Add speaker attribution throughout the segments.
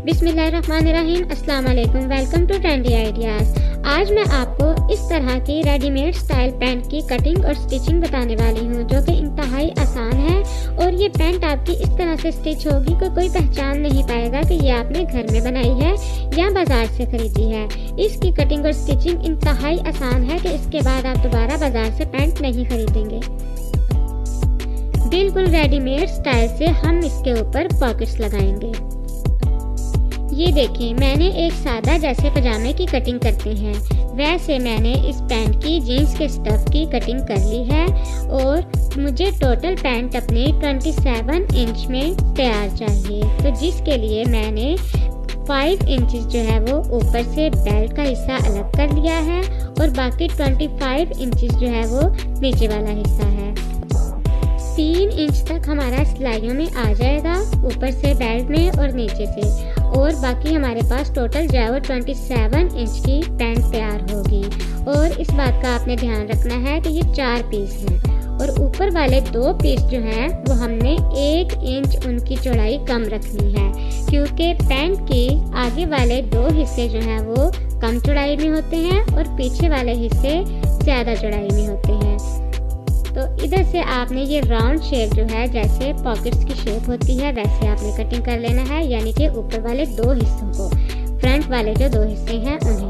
Speaker 1: बिस्मिल्लाहिर्रहमानिर्रहीम, अस्सलाम वालेकुम, वेलकम टू ट्रेंडी आइडियाज़। आज मैं आपको इस तरह की रेडीमेड स्टाइल पैंट की कटिंग और स्टिचिंग बताने वाली हूँ, जो कि इंतहाई आसान है। और ये पैंट आपकी इस तरह से स्टिच होगी कि कोई पहचान नहीं पाएगा कि ये आपने घर में बनाई है या बाजार से खरीदी है। इसकी कटिंग और स्टिचिंग इंतहाई आसान है कि इसके बाद आप दोबारा बाजार से पैंट नहीं खरीदेंगे। बिल्कुल रेडीमेड स्टाइल से हम इसके ऊपर पॉकेट्स लगाएंगे। ये देखें, मैंने एक सादा जैसे पजामे की कटिंग करते हैं वैसे मैंने इस पैंट की जीन्स के स्टफ की कटिंग कर ली है। और मुझे टोटल पैंट अपने 27 इंच में तैयार चाहिए, तो जिसके लिए मैंने 5 इंचेस जो है वो ऊपर से बेल्ट का हिस्सा अलग कर लिया है और बाकी 25 इंचेस जो है वो नीचे वाला हिस्सा है। 3 इंच तक हमारा सिलाइयों में आ जाएगा, ऊपर से बेल्ट में और नीचे से, और बाकी हमारे पास टोटल जो है वो 27 इंच की पैंट तैयार होगी। और इस बात का आपने ध्यान रखना है कि ये 4 पीस हैं और ऊपर वाले 2 पीस जो हैं वो हमने 1 इंच उनकी चौड़ाई कम रखनी है, क्योंकि पैंट के आगे वाले 2 हिस्से जो हैं वो कम चौड़ाई में होते हैं और पीछे वाले हिस्से ज़्यादा चौड़ाई में होते हैं। तो इधर से आपने ये राउंड शेप जो है, जैसे पॉकेट्स की शेप होती है वैसे आपने कटिंग कर लेना है, यानी कि ऊपर वाले 2 हिस्सों को, फ्रंट वाले जो 2 हिस्से हैं उन्हें।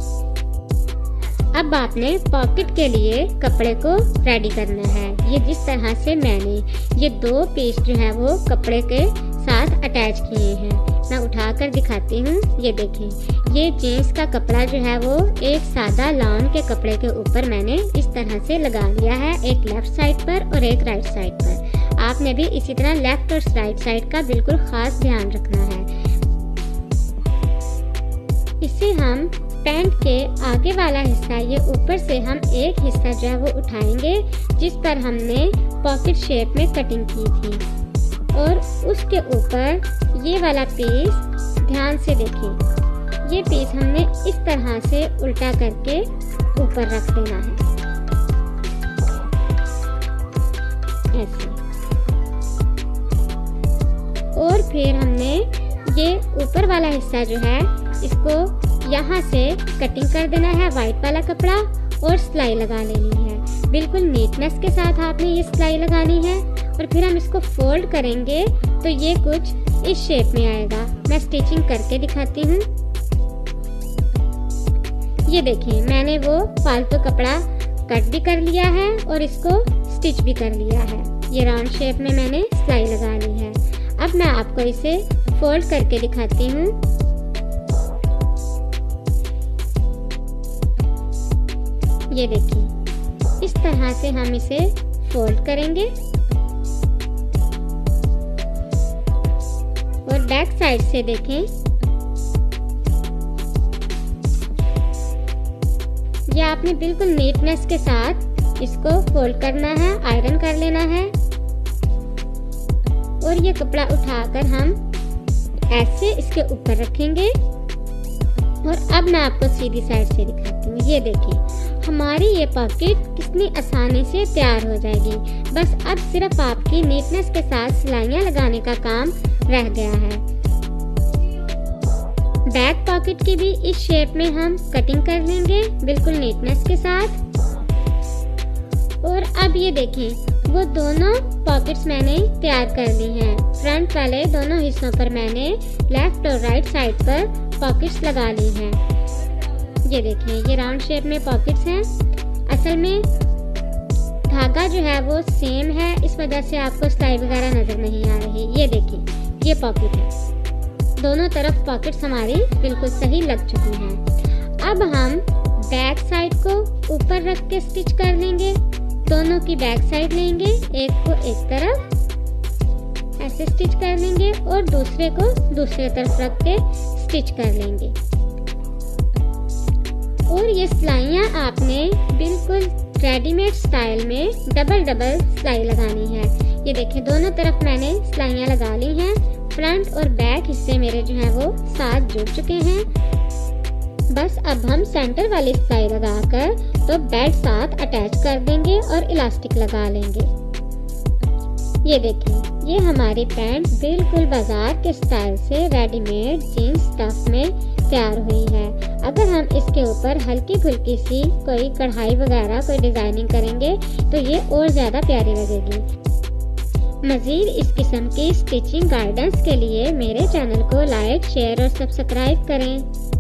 Speaker 1: अब आपने पॉकेट के लिए कपड़े को रेडी करना है। ये जिस तरह से मैंने ये 2 पीस जो है वो कपड़े के साथ अटैच किए हैं, मैं उठाकर दिखाती हूँ। ये देखें, ये जीन्स का कपड़ा जो है वो एक सादा लॉन के कपड़े के ऊपर मैंने इस तरह से लगा लिया है, एक लेफ्ट साइड पर और एक राइट साइड पर। आपने भी इसी तरह लेफ्ट और राइट साइड का बिल्कुल खास ध्यान रखना है। इससे हम पैंट के आगे वाला हिस्सा, ये ऊपर से हम एक हिस्सा जो है वो उठाएंगे जिस पर हमने पॉकेट शेप में कटिंग की थी, और उसके ऊपर ये वाला पीस ध्यान से देखें, ये पीस हमने इस तरह से उल्टा करके ऊपर रख देना है, ऐसे। और फिर हमने ये ऊपर वाला हिस्सा जो है इसको यहाँ से कटिंग कर देना है, वाइट वाला कपड़ा, और सिलाई लगा लेनी है। बिल्कुल नीटनेस के साथ आपने ये सिलाई लगानी है। और फिर हम इसको फोल्ड करेंगे तो ये कुछ इस शेप में आएगा। मैं स्टिचिंग करके दिखाती हूँ। ये देखिए, मैंने वो फालतू कपड़ा कट भी कर लिया है और इसको स्टिच भी कर लिया है। ये राउंड शेप में मैंने सिलाई लगा ली है। अब मैं आपको इसे फोल्ड करके दिखाती हूँ। ये देखिए, इस तरह से हम इसे फोल्ड करेंगे और बैक साइड से देखें, ये आपने बिल्कुल नीटनेस के साथ इसको फोल्ड करना है, आयरन कर लेना है। और ये कपड़ा उठाकर हम ऐसे इसके ऊपर रखेंगे। और अब मैं आपको सीधी साइड से दिखाती हूँ। ये देखिए, हमारी ये पॉकेट कितनी आसानी से तैयार हो जाएगी। बस अब सिर्फ आपकी नीटनेस के साथ सिलाइयाँ लगाने का काम रह गया है। बैक पॉकेट की भी इस शेप में हम कटिंग कर लेंगे, बिल्कुल नीटनेस के साथ। और अब ये देखें, वो दोनों पॉकेट्स मैंने तैयार कर ली हैं। फ्रंट वाले दोनों हिस्सों पर मैंने लेफ्ट और राइट साइड पर पॉकेट्स लगा ली हैं। ये देखें, ये राउंड शेप में पॉकेट्स हैं। असल में धागा जो है वो सेम है, इस वजह से आपको सिलाई वगैरह नजर नहीं आ रही। ये देखिए, ये पॉकेट है, दोनों तरफ पॉकेट्स हमारी बिल्कुल सही लग चुकी हैं। अब हम बैक साइड को ऊपर रख के स्टिच कर लेंगे। दोनों की बैक साइड लेंगे, एक को एक तरफ ऐसे स्टिच कर लेंगे और दूसरे को दूसरे तरफ रख के स्टिच कर लेंगे। और ये सिलाइयाँ आपने बिल्कुल रेडीमेड स्टाइल में डबल सिलाई लगानी है। ये देखिए, दोनों तरफ मैंने सिलाइयाँ लगा ली हैं। फ्रंट और बैक हिस्से मेरे जो हैं वो साथ जुड़ चुके हैं। बस अब हम सेंटर वाली सिलाई लगाकर तो बेल्ट साथ अटैच कर देंगे और इलास्टिक लगा लेंगे। ये देखिए, ये हमारी पैंट बिल्कुल बाजार के स्टाइल से रेडीमेड जीन्स स्टफ में तैयार हुई है। अगर हम इसके ऊपर हल्की फुल्की सी कोई कढ़ाई वगैरह कोई डिजाइनिंग करेंगे तो ये और ज़्यादा प्यारी लगेगी। मज़ीद इस किस्म की स्टिचिंग गाइडेंस के लिए मेरे चैनल को लाइक, शेयर और सब्सक्राइब करें।